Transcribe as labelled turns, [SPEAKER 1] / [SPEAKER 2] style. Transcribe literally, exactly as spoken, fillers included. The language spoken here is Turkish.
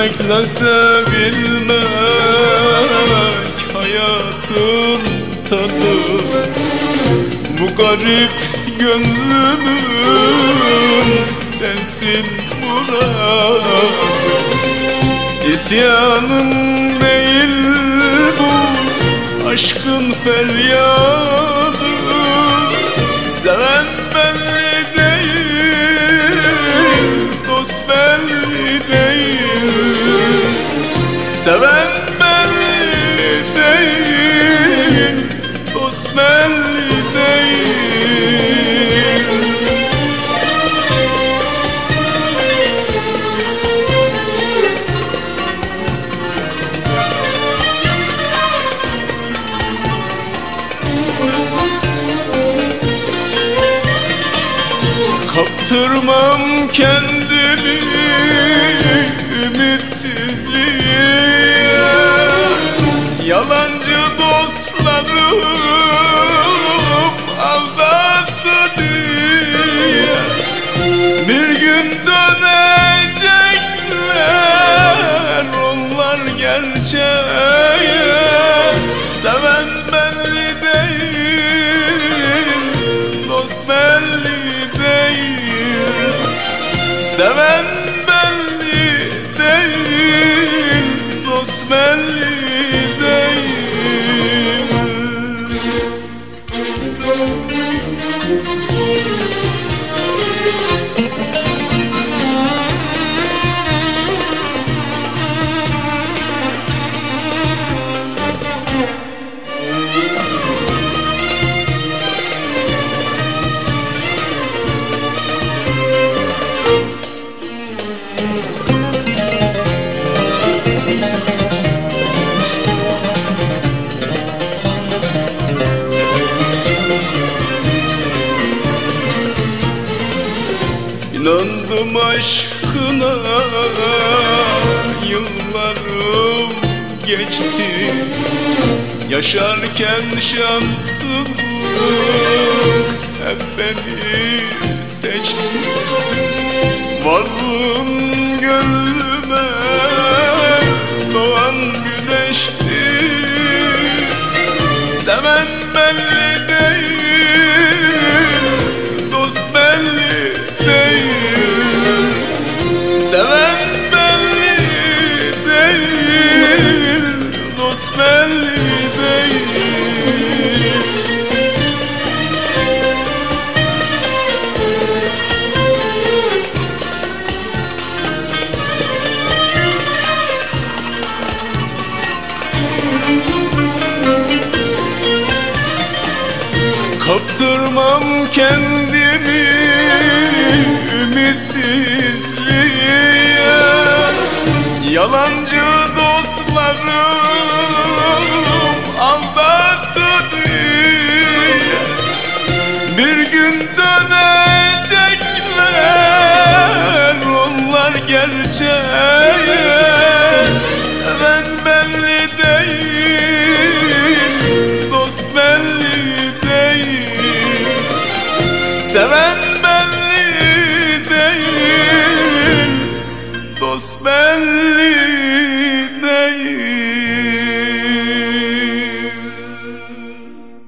[SPEAKER 1] Sevmekle sevilmek hayatın tadı. Bu garip gönlümün sensin muradı. İsyanım değil bu aşkın feryadı. Seven belli değil, dost belli değil. Seven belli değil, dost belli değil. Kaptırmam kendimi ümitsizliğe, yalancı dostlarım aldattı diye. Bir gün dönecekler onlar gerçeğe. Seven belli değil, dost belli değil. Seven belli değil, dost belli değil. İnandım aşkına, yıllarım geçti. Yaşarken şanssızlık hep beni seçti. Varlığın gönlüme doğan güneşti. Seven belli değil, dost belli değil. Seven belli değil, dost belli değil. Kaptırmam kendimi ümitsizliğe, yalancı dostlarım aldattı diye. Bir gün dönecekler onlar gerçeğe. Seven belli değil, dost belli değil. Seven belli değil, dost belli değil.